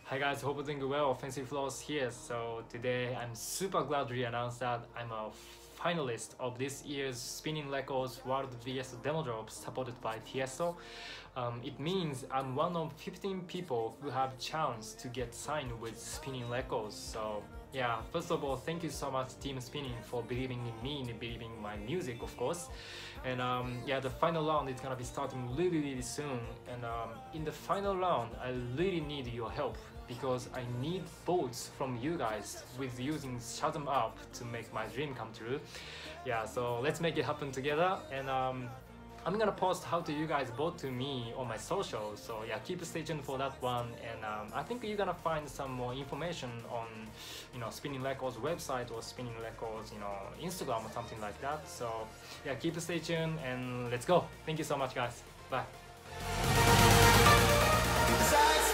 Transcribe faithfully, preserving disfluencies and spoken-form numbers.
Hi guys, hope you're doing well. Fancy Flows here. So today I'm super glad to announce that I'm a finalist of this year's Spinnin Records W B D D demo drop supported by Tiesto. Um, it means I'm one of fifteen people who have chance to get signed with Spinnin Records. So yeah, first of all, thank you so much Team Spinnin for believing in me and believing in my music, of course. And um, yeah, the final round is gonna be starting really really soon. And um, in the final round, I really need your help because I need votes from you guys with using Shazam App to make my dream come true. Yeah, so let's make it happen together. And um, I'm gonna post how to you guys vote to me on my socials. So yeah, keep stay tuned for that one. And um, I think you're gonna find some more information on, you know, Spinnin Records website or Spinnin Records, you know, Instagram or something like that. So yeah, keep stay tuned and let's go. Thank you so much, guys. Bye.